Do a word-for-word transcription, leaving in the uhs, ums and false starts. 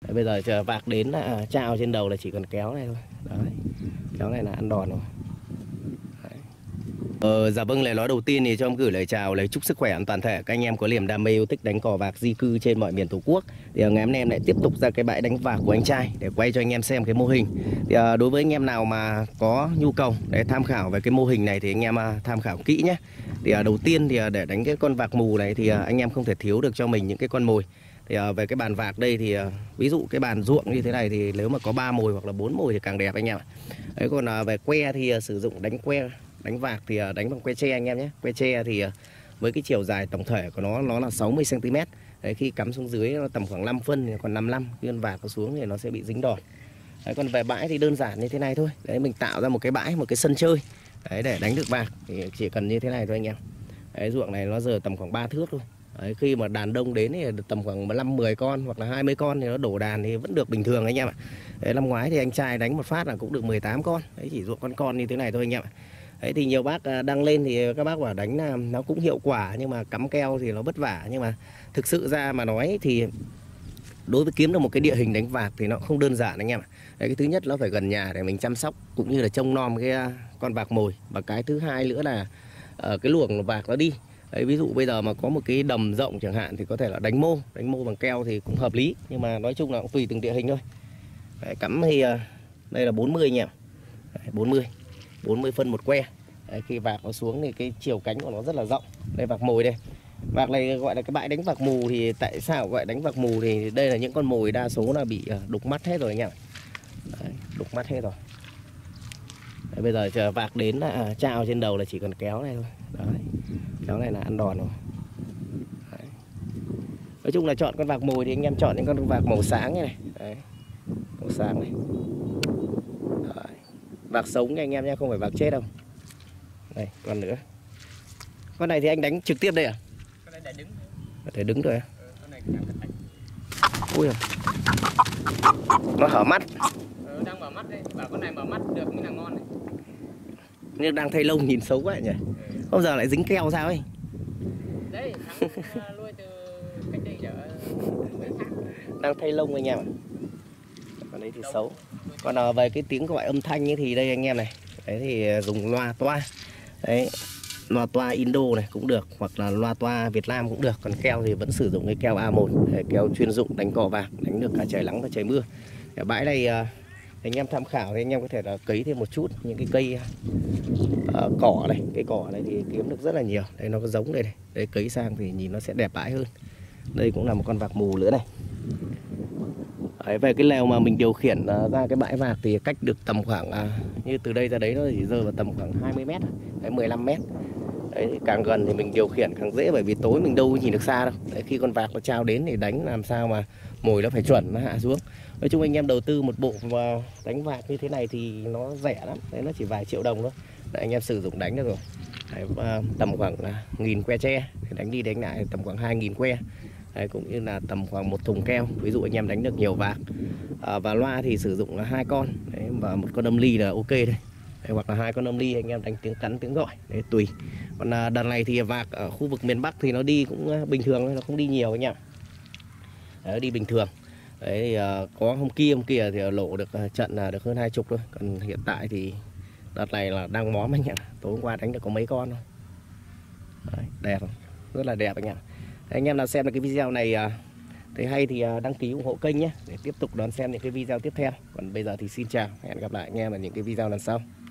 Đấy, bây giờ chờ vạc đến là trao trên đầu là chỉ cần kéo này thôi. Đấy, kéo này là ăn đòn rồi. Ờ, dạ vâng, lời nói đầu tiên thì cho em gửi lời chào, lời chúc sức khỏe an toàn thể các anh em có niềm đam mê yêu thích đánh cò vạc di cư trên mọi miền Tổ quốc. Thì ngày hôm nay em lại tiếp tục ra cái bãi đánh vạc của anh trai để quay cho anh em xem cái mô hình. Thì à, đối với anh em nào mà có nhu cầu để tham khảo về cái mô hình này thì anh em à, tham khảo kỹ nhé. Thì à, đầu tiên thì à, để đánh cái con vạc mù này thì à, anh em không thể thiếu được cho mình những cái con mồi. Thì à, về cái bàn vạc đây thì à, ví dụ cái bàn ruộng như thế này thì nếu mà có ba mồi hoặc là bốn mồi thì càng đẹp anh em ạ. Đấy, còn à, về que thì à, sử dụng đánh que đánh vạc thì đánh bằng que tre anh em nhé. Que tre thì với cái chiều dài tổng thể của nó nó là sáu mươi xăng ti mét. Đấy, khi cắm xuống dưới nó tầm khoảng năm phân thì còn năm mươi lăm, khi con vạc nó xuống thì nó sẽ bị dính đòn. Đấy, còn về bãi thì đơn giản như thế này thôi. Đấy, mình tạo ra một cái bãi, một cái sân chơi đấy, để đánh được vạc thì chỉ cần như thế này thôi anh em. Đấy, ruộng này nó giờ tầm khoảng ba thước thôi. Đấy, khi mà đàn đông đến thì tầm khoảng năm mười con hoặc là hai mươi con thì nó đổ đàn thì vẫn được bình thường anh em ạ. Đấy, năm ngoái thì anh trai đánh một phát là cũng được mười tám con. Đấy, chỉ ruộng con con như thế này thôi anh em ạ. Đấy, thì nhiều bác đăng lên thì các bác bảo đánh là nó cũng hiệu quả nhưng mà cắm keo thì nó vất vả, nhưng mà thực sự ra mà nói thì đối với kiếm được một cái địa hình đánh vạc thì nó không đơn giản anh em ạ. Đấy, cái thứ nhất nó phải gần nhà để mình chăm sóc cũng như là trông nom cái con vạc mồi, và cái thứ hai nữa là uh, cái luồng vạc nó đi. Đấy, ví dụ bây giờ mà có một cái đầm rộng chẳng hạn thì có thể là đánh mô đánh mô bằng keo thì cũng hợp lý, nhưng mà nói chung là cũng tùy từng địa hình thôi. Đấy, cắm thì uh, đây là bốn mươi anh em. Đấy, bốn mươi bốn mươi phân một que. Đấy, khi vạc nó xuống thì cái chiều cánh của nó rất là rộng. Đây vạc mồi đây. Vạc này gọi là cái bãi đánh vạc mù. Thì tại sao gọi đánh vạc mù thì đây là những con mồi đa số là bị đục mắt hết rồi anh em. Đấy, đục mắt hết rồi. Đấy, bây giờ chờ vạc đến là trao trên đầu là chỉ cần kéo này thôi. Đấy, kéo này là ăn đòn rồi. Đấy. Nói chung là chọn con vạc mồi thì anh em chọn những con vạc màu sáng như này. Đấy, màu sáng này. Đấy. Vạc sống nha anh em nhé, không phải vạc chết đâu. Đây, còn nữa. Con này thì anh đánh trực tiếp đây à? Con này để đứng. Để đứng rồi à? Ừ, con này đang đánh. Ui, nó hở mắt. Ừ, đang mở mắt đây. Bảo con này mở mắt được mới là ngon này. Nhưng đang thay lông nhìn xấu quá nhỉ. Ừ. Không giờ lại dính keo sao ấy? Đấy, thằng nuôi từ cách đây đỡ mấy tháng. Đang thay lông anh em ạ. Còn đấy thì Đâu. Xấu. Còn à, về cái tiếng gọi âm thanh ấy thì đây anh em này. Đấy thì dùng loa toa. Đấy, loa toa Indo này cũng được, hoặc là loa toa Việt Nam cũng được. Còn keo thì vẫn sử dụng cái keo A một, keo chuyên dụng đánh cò vạc, đánh được cả trời nắng và trời mưa. Ở bãi này anh em tham khảo thì anh em có thể là cấy thêm một chút những cái cây uh, cỏ này, cây cỏ này thì kiếm được rất là nhiều. Đây nó có giống đây này, đây cấy sang thì nhìn nó sẽ đẹp bãi hơn. Đây cũng là một con vạc mù nữa này. Đấy, về cái lèo mà mình điều khiển uh, ra cái bãi vạc thì cách được tầm khoảng uh, như từ đây ra đấy nó chỉ rơi vào tầm khoảng hai mươi mét, đấy, mười lăm mét. Đấy, thì càng gần thì mình điều khiển càng dễ, bởi vì tối mình đâu nhìn được xa đâu. Đấy, khi con vạc nó trao đến thì đánh làm sao mà mồi nó phải chuẩn, nó hạ xuống. Nói chung anh em đầu tư một bộ mà đánh vạc như thế này thì nó rẻ lắm. Đấy, nó chỉ vài triệu đồng thôi. Đấy, anh em sử dụng đánh được rồi. Đấy, tầm khoảng uh, nghìn que tre thì đánh đi đánh lại tầm khoảng hai nghìn que. Đấy, cũng như là tầm khoảng một thùng keo. Ví dụ anh em đánh được nhiều vạc. À, và loa thì sử dụng là hai con. Đấy, và một con âm ly là ok đây. Đấy, hoặc là hai con âm ly anh em đánh tiếng cắn tiếng gọi. Đấy, tùy. Còn à, đợt này thì vạc ở khu vực miền Bắc thì nó đi cũng bình thường, nó không đi nhiều anh em. Đấy, đi bình thường. Đấy, thì, à, có hôm kia hôm kia thì lộ được uh, trận là được hơn hai chục thôi. Còn hiện tại thì đợt này là đang móm anh em. Tối hôm qua đánh được có mấy con thôi. Đấy, đẹp không? Rất là đẹp anh em. Đấy, anh em nào xem được cái video này uh, thấy hay thì uh, đăng ký ủng hộ kênh nhé, để tiếp tục đón xem những cái video tiếp theo. Còn bây giờ thì xin chào, hẹn gặp lại anh em ở những cái video lần sau.